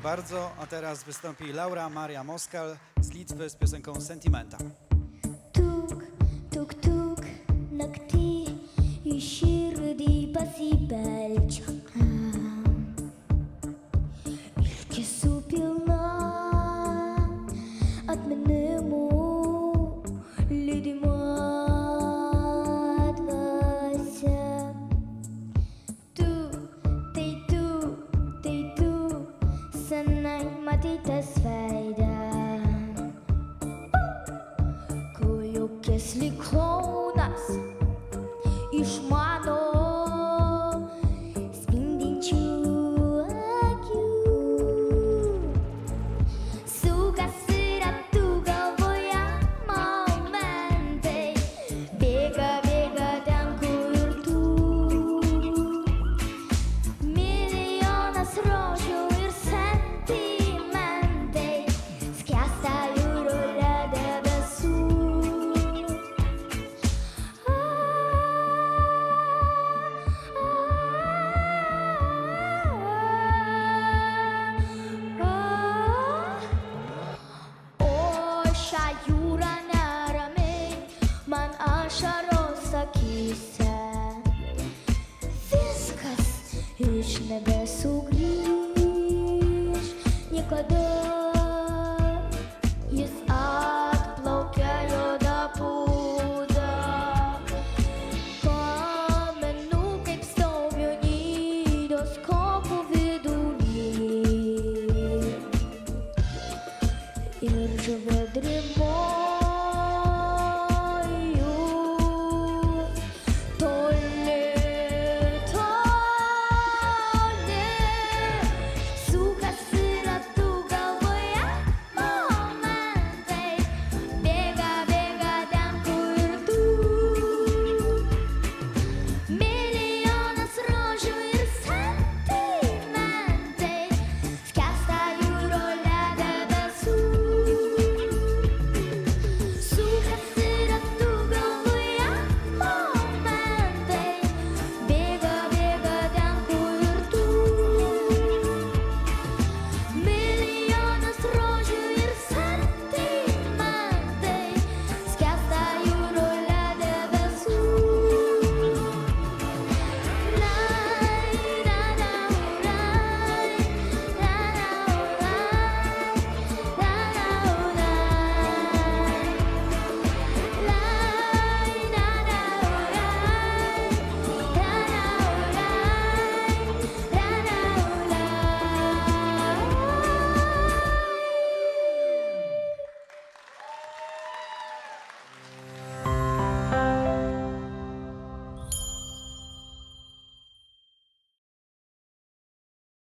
bardzo. A teraz wystąpi Laura Maria Moskal z Litwy z piosenką Sentimenta. Tuk, tuk, tuk, nakti į širdį pasibeldžia. Ilgesų pilna atminimų lydima dvasia. Tu, senai matytas veidas, klajokis lyg klounas iš mano spindinčių akių. Sukasi ratu galvoje momentai, bėga, bėga ten, kur tu. Milijonas rožių ir sentimentai skęsta jūroje debesų. O šią jūrą neramiai man ašaros akyse. Viskas iš nebesugrįš niekada.